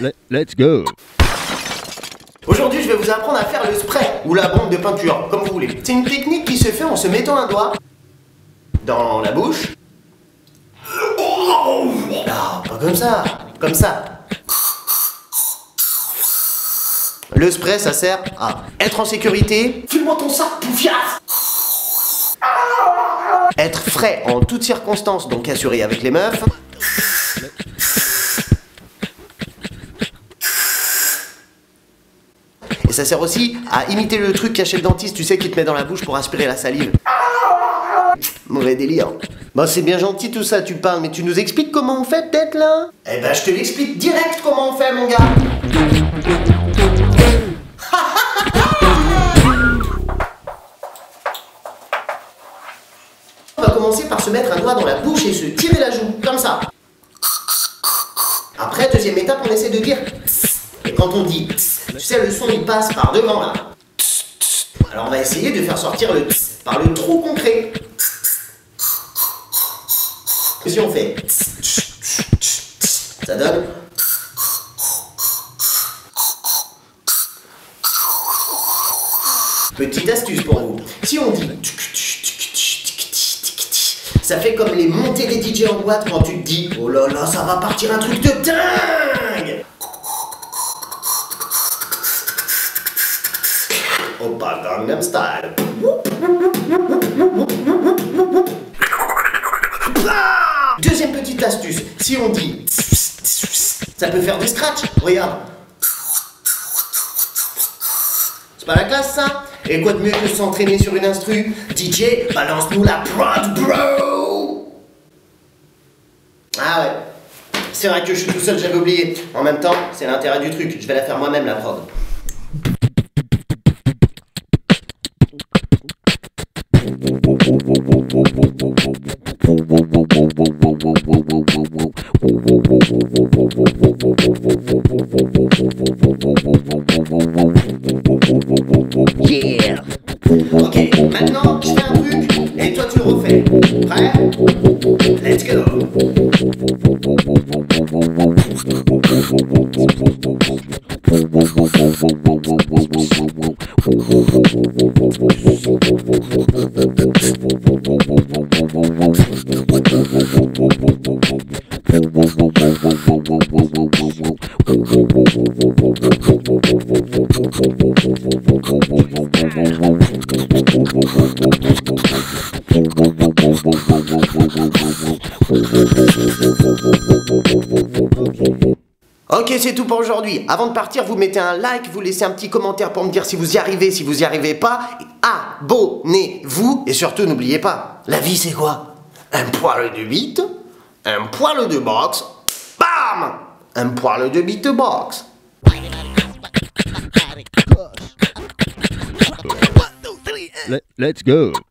Let's go. Aujourd'hui, je vais vous apprendre à faire le spray ou la bombe de peinture, comme vous voulez. C'est une technique qui se fait en se mettant un doigt dans la bouche. Non, pas comme ça, comme ça. Le spray, ça sert à être en sécurité. File-moi ton sac, poufias. Être frais en toutes circonstances, donc assuré avec les meufs. Et ça sert aussi à imiter le truc qu'a chez le dentiste, tu sais, qui te met dans la bouche pour aspirer la salive. Mauvais délire. Bah c'est bien gentil tout ça, tu parles, mais tu nous expliques comment on fait peut-être là? Eh ben je te l'explique direct comment on fait mon gars. On va commencer par se mettre un doigt dans la bouche et se tirer la joue, comme ça. Après, deuxième étape, on essaie de dire. Et quand on dit, tu sais, le son il passe par devant là. Alors on va essayer de faire sortir le par le trou concret. Si on fait, ça donne. Petite astuce pour vous. Si on dit, ça fait comme les montées des DJ en boîte quand tu te dis, oh là là, ça va partir un truc de dingue. Oppa Gangnam Style. Deuxième petite astuce, si on dit, ça peut faire des scratchs, regarde. C'est pas la classe ça? Et quoi de mieux que s'entraîner sur une instru? DJ, balance-nous la prod, bro! Ah ouais, c'est vrai que je suis tout seul, j'avais oublié. En même temps, c'est l'intérêt du truc, je vais la faire moi-même la prod. Yeah. Ok, maintenant je fais un truc et toi tu le refais. Prêt? Let's go. Ok, c'est tout pour aujourd'hui. Avant de partir, vous mettez un like, vous laissez un petit commentaire pour me dire si vous y arrivez, si vous y arrivez pas. Et abonnez-vous. Et surtout, n'oubliez pas, la vie c'est quoi? Un poil de bite, un poil de boxe, bam! Un poil de beatbox. Let's go.